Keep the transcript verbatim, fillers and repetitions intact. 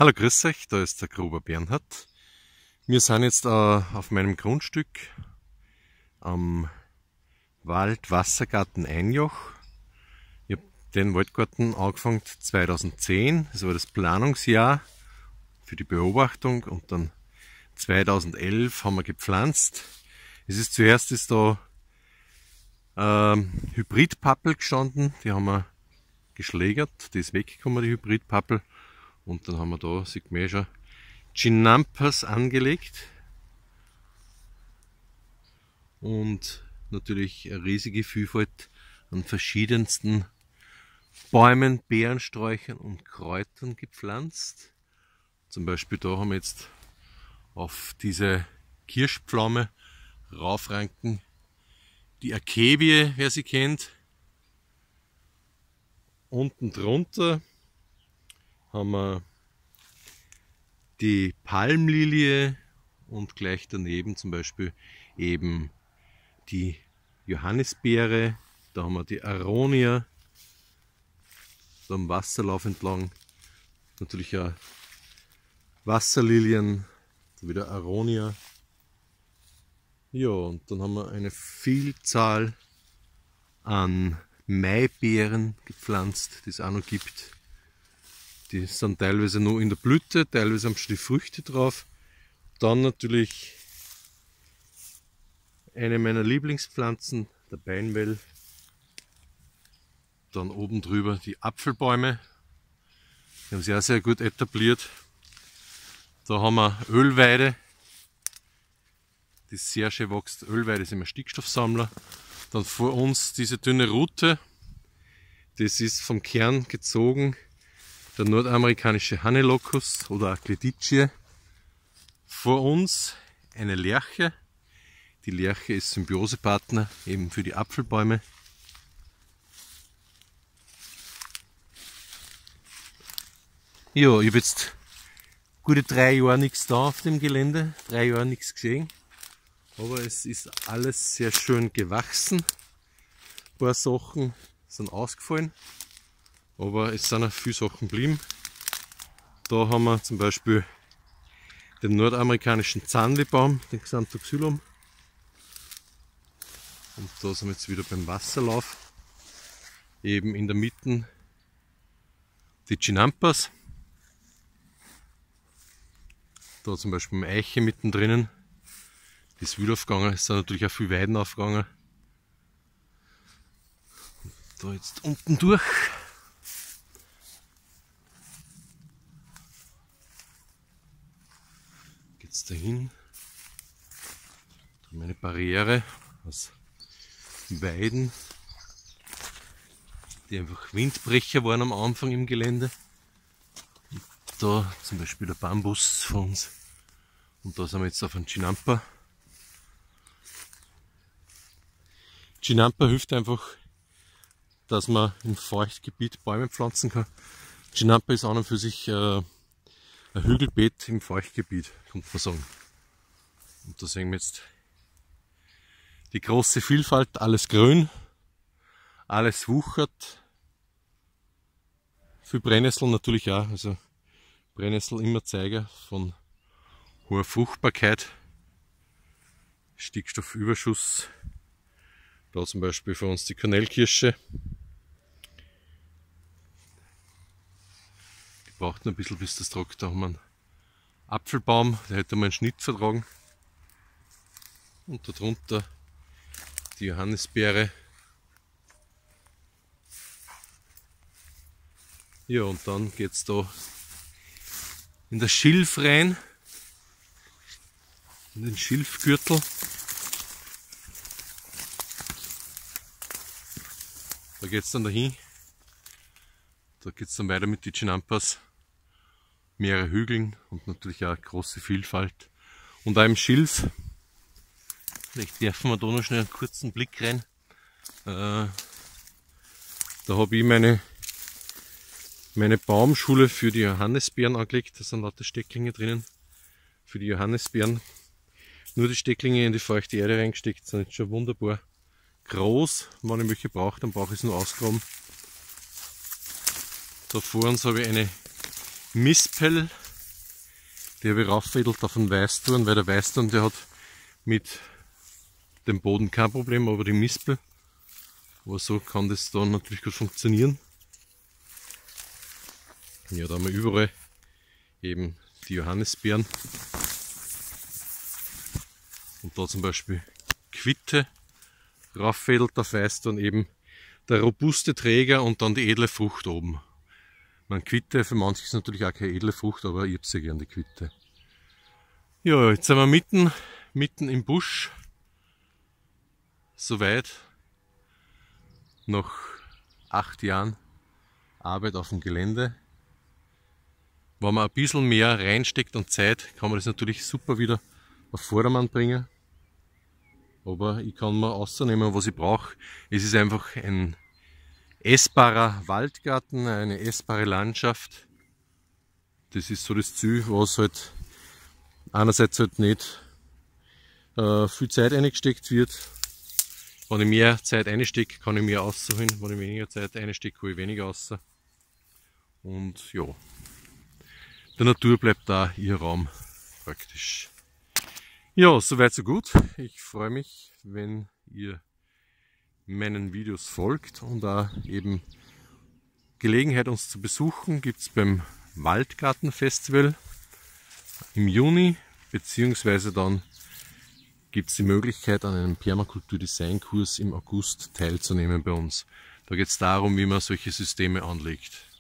Hallo, grüß euch, da ist der Gruber Bernhard. Wir sind jetzt äh, auf meinem Grundstück am Wald-Wassergarten Einjoch. Ich habe den Waldgarten angefangen zweitausendzehn, das war das Planungsjahr für die Beobachtung, und dann zweitausendelf haben wir gepflanzt. Es ist zuerst ist da ähm, Hybridpappel gestanden, die haben wir geschlägert, die ist weggekommen, die Hybridpappel. Und dann haben wir da, sieht man schon, Chinampas angelegt. Und natürlich eine riesige Vielfalt an verschiedensten Bäumen, Beerensträuchern und Kräutern gepflanzt. Zum Beispiel da haben wir jetzt auf diese Kirschpflaume raufranken die Akevie, wer sie kennt. Unten drunter haben wir die Palmlilie und gleich daneben zum Beispiel eben die Johannisbeere. Da haben wir die Aronia, da am Wasserlauf entlang natürlich auch Wasserlilien, dann wieder Aronia. Ja, und dann haben wir eine Vielzahl an Maibeeren gepflanzt, die es auch noch gibt. Die sind teilweise nur in der Blüte, teilweise haben schon die Früchte drauf. Dann natürlich eine meiner Lieblingspflanzen, der Beinwell. Dann oben drüber die Apfelbäume. Die haben sich auch sehr gut etabliert. Da haben wir Ölweide, die sehr schön wächst. Ölweide ist immer Stickstoffsammler. Dann vor uns diese dünne Rute, das ist vom Kern gezogen. Der nordamerikanische Hannelocust oder Cledicie. Vor uns eine Lerche. Die Lerche ist Symbiosepartner eben für die Apfelbäume. Ja, ich habe jetzt gute drei Jahre nichts da auf dem Gelände, drei Jahre nichts geschehen. Aber es ist alles sehr schön gewachsen. Ein paar Sachen sind ausgefallen. Aber es sind auch viele Sachen geblieben. Da haben wir zum Beispiel den nordamerikanischen Zahnwebaum, den Xanthoxylum. Und da sind wir jetzt wieder beim Wasserlauf. Eben in der Mitte die Chinampas. Da zum Beispiel eine Eiche mittendrin. Die ist wild aufgegangen. Es sind natürlich auch viele Weiden aufgegangen. Da jetzt unten durch. Geht's dahin. Da haben wir eine Barriere aus Weiden, die einfach Windbrecher waren am Anfang im Gelände. Und da zum Beispiel der Bambus von uns. Und da sind wir jetzt auf einem Chinampa. Chinampa hilft einfach, dass man im Feuchtgebiet Bäume pflanzen kann. Chinampa ist an und für sich äh, ein Hügelbeet im Feuchtgebiet, könnte man sagen. Und da sehen wir jetzt die große Vielfalt, alles grün, alles wuchert. Für Brennnessel natürlich auch, also Brennnessel immer Zeiger von hoher Fruchtbarkeit, Stickstoffüberschuss. Da zum Beispiel für uns die Kornelkirsche. Die braucht noch ein bisschen, bis das trocknet. Da haben wir einen Apfelbaum, der hätte mal einen Schnitt vertragen. Und darunter die Johannisbeere. Ja, und dann geht es da in das Schilf rein, in den Schilfgürtel. Da geht es dann dahin. Da geht es dann weiter mit den Chinampas. Mehrere Hügeln und natürlich auch große Vielfalt. Und auch im Schilf. Vielleicht werfen wir da noch schnell einen kurzen Blick rein. Äh, da habe ich meine, meine Baumschule für die Johannisbeeren angelegt. Da sind lauter Stecklinge drinnen. Für die Johannisbeeren. Nur die Stecklinge in die feuchte Erde reingesteckt, sind jetzt schon wunderbar groß. Wenn ich welche brauche, dann brauche ich es nur ausgraben. Da vor uns habe ich eine Mispel Die habe ich rauffädelt auf den Weißdorn, weil der Weißdorn, der hat mit dem Boden kein Problem, aber die Mispel. Aber so kann das dann natürlich gut funktionieren. Ja, da haben wir überall eben die Johannisbeeren. Und da zum Beispiel Quitte rauffädelt auf Weißdorn, eben der robuste Träger und dann die edle Frucht oben. Man Quitte, für manche ist natürlich auch keine edle Frucht, aber ich habe sehr gern die Quitte. Ja, jetzt sind wir mitten, mitten im Busch. Soweit. Nach acht Jahren Arbeit auf dem Gelände. Wenn man ein bisschen mehr reinsteckt und Zeit, kann man das natürlich super wieder auf Vordermann bringen. Aber ich kann mir ausnehmen, was ich brauche. Es ist einfach ein essbarer Waldgarten, eine essbare Landschaft. Das ist so das Ziel, was halt einerseits halt nicht äh, viel Zeit eingesteckt wird. Wenn ich mehr Zeit einstecke, kann ich mehr rausholen. Wenn ich weniger Zeit einstecke, hole ich weniger raus. Und ja, der Natur bleibt da ihr Raum praktisch. Ja, soweit so gut. Ich freue mich, wenn ihr meinen Videos folgt und da eben Gelegenheit uns zu besuchen gibt es beim Waldgartenfestival im Juni, beziehungsweise dann gibt es die Möglichkeit, an einem Permakultur-Design-Kurs im August teilzunehmen bei uns. Da geht es darum, wie man solche Systeme anlegt.